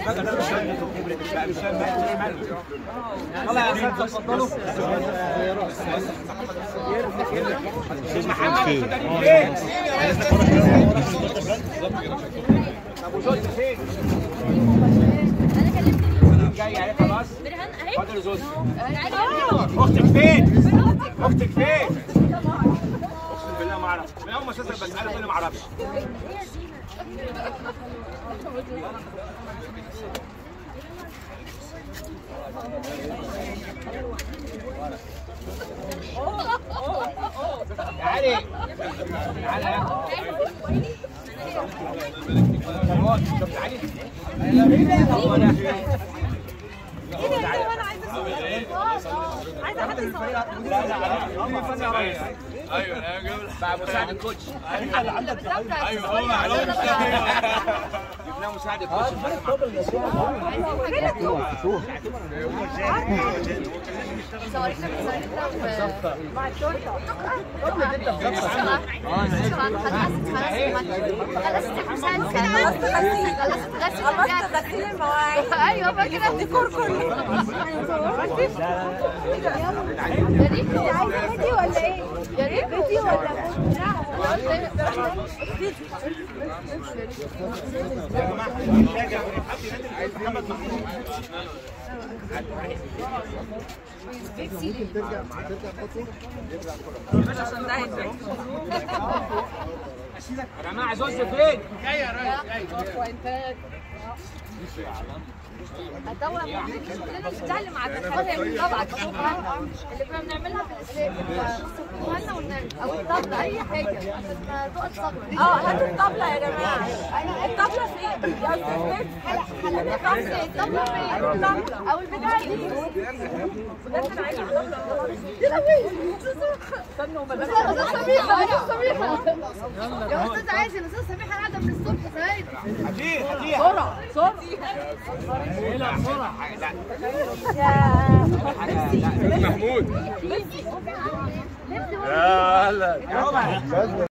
طلع يا استاذ اتفضلوا. محمد فين؟ ابو جوز فين؟ انا كلمتني جاي عليه خلاص. برهان اهي. اتفضل يا زوز. اختك فين؟ اختك فين؟ اقسم بالله ما اعرف، من اول ما شفتك بسالك انا ما اعرفش. تعالي تعالي شوف تعالي. عايزه حد يصور. ايوه بقى مساعد الكوتش. ايوه جبناه مساعد الكوتش. مع الشرطه. خلصت غسيل المواعين. ايوه فاكره الديكور كله. يا ريت عايزه فيديو ولا ايه؟ يا ريت فيديو ولا يا جماعه زوز فين؟ جاي يا ريس. الدورة كلنا بنتكلم مع الدكاترة طبعا اللي كنا بنعملها في الاسلام والنبي او الطبلة اي حاجة عشان تقعد صبر. هاتوا الطبلة يا جماعة. الطبلة فين؟ يا استاذ الطبلة فين؟ الطبلة او البتاعة دي بجد انا عايزة الطبلة. يا لهوي استنوا استاذ سميحة يا استاذ عايزة الاستاذ سميحة قاعدة من الصبح سايبة. بسرعة بسرعة محمود. يا هلا